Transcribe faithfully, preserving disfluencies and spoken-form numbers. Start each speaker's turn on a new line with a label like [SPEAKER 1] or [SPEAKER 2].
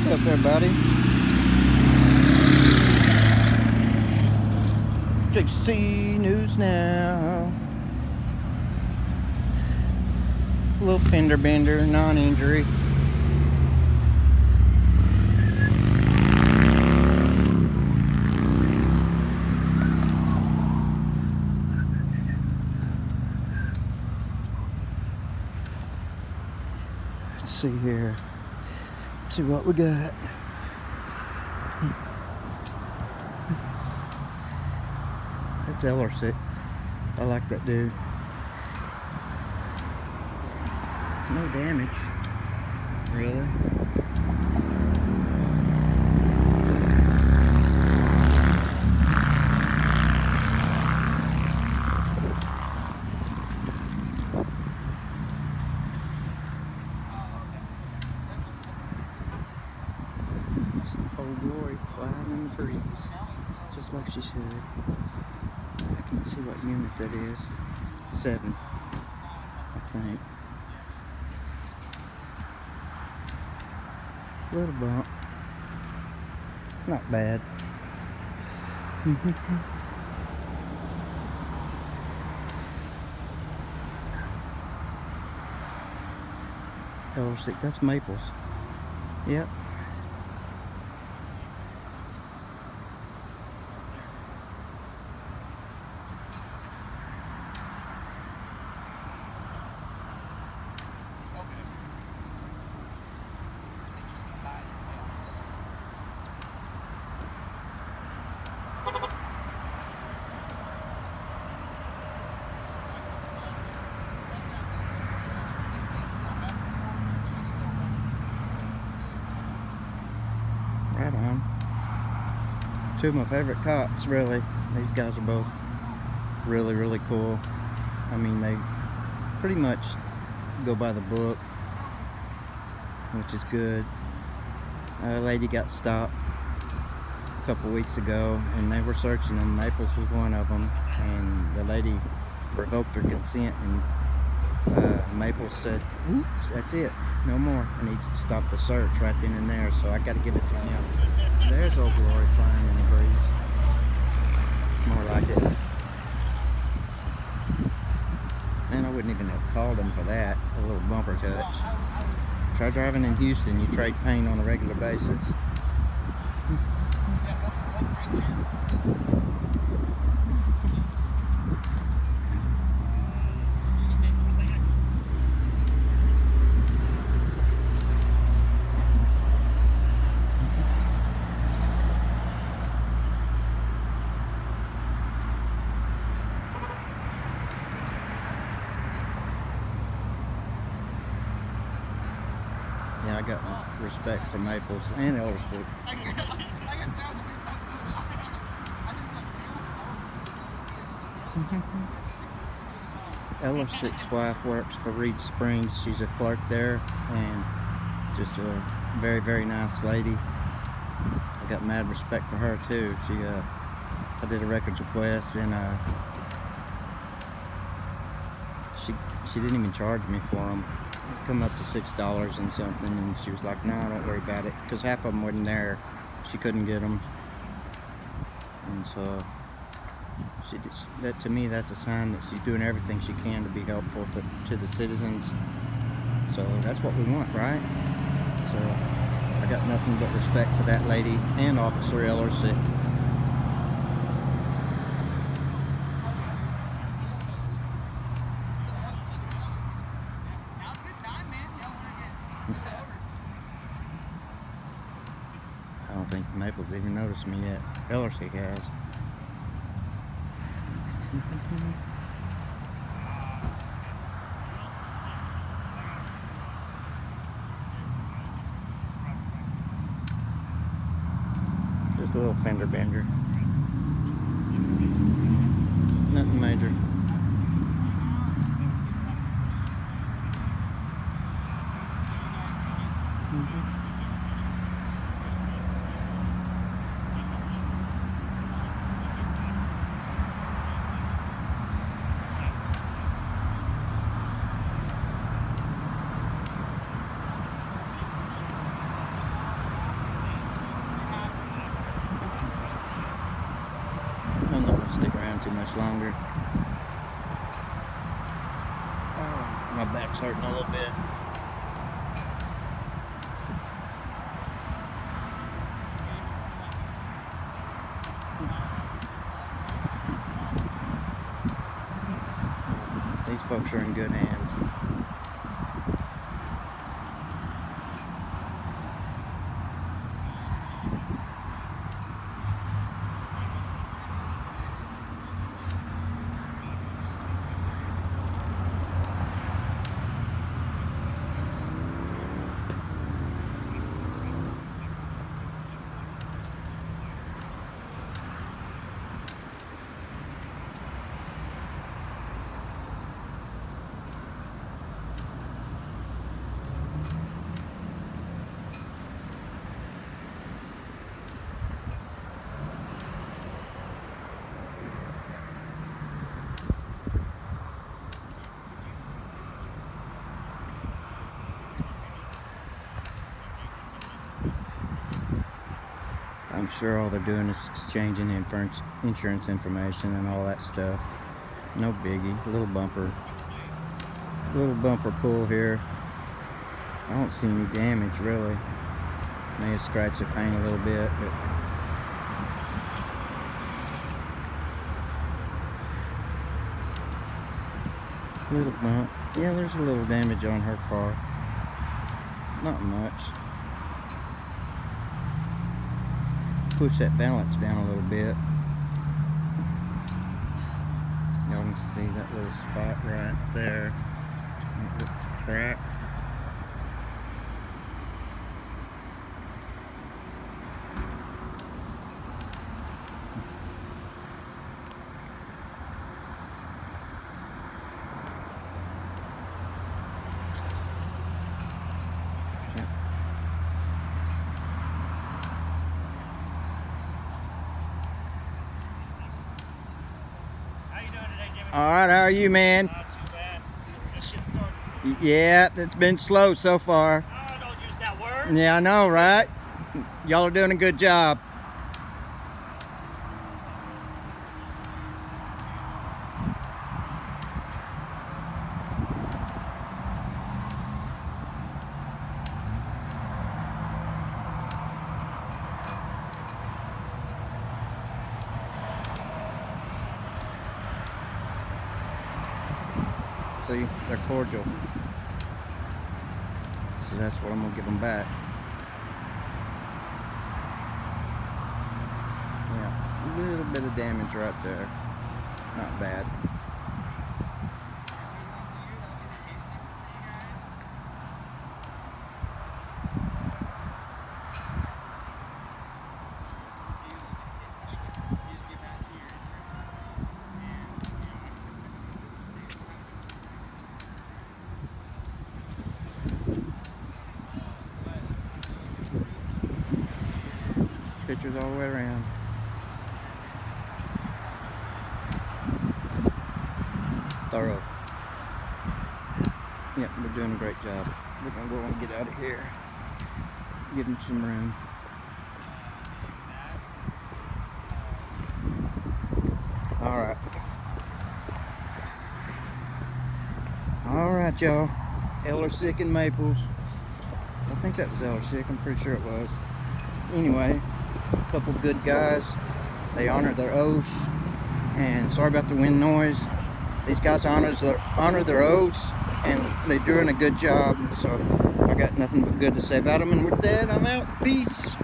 [SPEAKER 1] What's up there, buddy? J C News Now. A little fender bender, non-injury. Let's see here. Let's see what we got. That's Ellersick. I like that dude. No damage, really. Old Glory flying in the breeze, just like she should. I can't see what unit that is. Seven, I think. Little bump. Not bad. Ellersick, that's Maples. Yep. Right on. Two of my favorite cops, really. These guys are both really, really cool. I mean, they pretty much go by the book, which is good. A lady got stopped a couple weeks ago, and they were searching them. Maples was one of them, and the lady revoked her consent, and uh, Maples said, "Oops, that's it. No more," and he stopped the search right then and there, so I got to give it to him. There's Old Glory flying in the breeze. More like it. And I wouldn't even have called him for that. A little bumper touch. Try driving in Houston, you trade paint on a regular basis. Yeah, I got respect for Maples and Ellersick. Ellersick's wife works for Reed Springs. She's a clerk there, and just a very, very nice lady. I got mad respect for her too. She, uh, I did a records request, and uh, she she didn't even charge me for them. Come up to six dollars and something, and she was like, "No, don't worry about it," because half of them wasn't there. She couldn't get them, and so she just, that to me, that's a sign that she's doing everything she can to be helpful to, to the citizens. So that's what we want, right? So I got nothing but respect for that lady and Officer Ellersick. I don't think Maples even noticed me yet. Ellersick has. Just a little fender bender. Nothing major. Mm-hmm. too much longer. Oh, my back's hurting a little bit. These folks are in good hands. I'm sure all they're doing is exchanging insurance, insurance information and all that stuff. No biggie. Little bumper. Little bumper pull here. I don't see any damage really. May have scratched the paint a little bit, but little bump. Yeah, there's a little damage on her car. Not much. Push that balance down a little bit. Y'all can see that little spot right there. It looks cracked. All right, how are you, man?
[SPEAKER 2] Not too bad. Just getting started.
[SPEAKER 1] Yeah, it's been slow so far.
[SPEAKER 2] Oh, don't use that word.
[SPEAKER 1] Yeah, I know, right? Y'all are doing a good job. See, they're cordial. So that's what I'm gonna give them back. Yeah, a little bit of damage right there. Not bad. Pictures all the way around. Thorough. Yep, we're doing a great job. We're gonna go and get out of here. Give them some room. All right. All right, y'all. Ellersick and Maples. I think that was Ellersick. I'm pretty sure it was. Anyway, a couple good guys. They honor their oaths, and sorry about the wind noise. These guys honors their, honor their oaths, and they're doing a good job. So I got nothing but good to say about them. And with that, I'm out. Peace.